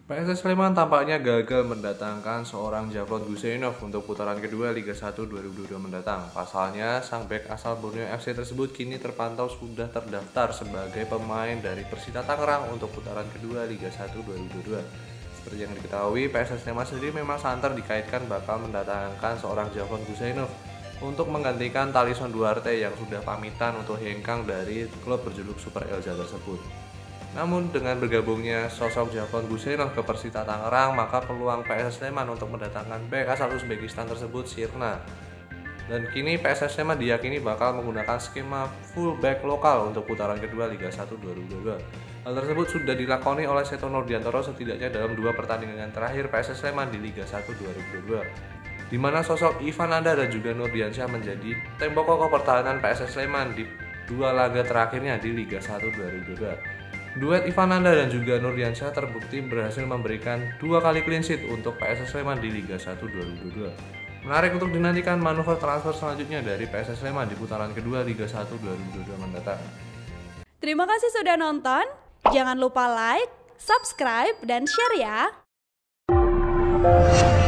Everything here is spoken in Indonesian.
PSS Sleman tampaknya gagal mendatangkan seorang Javlon Guseynov untuk putaran kedua Liga 1 2022 mendatang. Pasalnya, sang bek asal Borneo FC tersebut kini terpantau sudah terdaftar sebagai pemain dari Persita Tangerang untuk putaran kedua Liga 1 2022. Seperti yang diketahui, PSS Sleman sendiri memang santer dikaitkan bakal mendatangkan seorang Javlon Guseynov untuk menggantikan Talisson Duarte yang sudah pamitan untuk hengkang dari klub berjuluk Super Elza tersebut. Namun dengan bergabungnya sosok Javlon Guseynov ke Persita Tangerang, maka peluang PSS Sleman untuk mendatangkan bek asal Uzbekistan tersebut sirna. Dan kini PSS Sleman diyakini bakal menggunakan skema full back lokal untuk putaran kedua Liga 1 2022. Hal tersebut sudah dilakoni oleh Seto Nurdiantoro setidaknya dalam 2 pertandingan terakhir PSS Sleman di Liga 1 2022. Di mana sosok Ivan Anda dan juga Nurdiansyah menjadi tembok kokoh pertahanan PSS Sleman di 2 laga terakhirnya di Liga 1 2022. Duet Ivan Anda dan juga Nurdiansyah terbukti berhasil memberikan 2 kali clean sheet untuk PSS Sleman di Liga 1 2022. Menarik untuk dinantikan manuver transfer selanjutnya dari PSS Sleman di putaran kedua Liga 1 2022 mendatang. Terima kasih sudah nonton. Jangan lupa like, subscribe, dan share ya.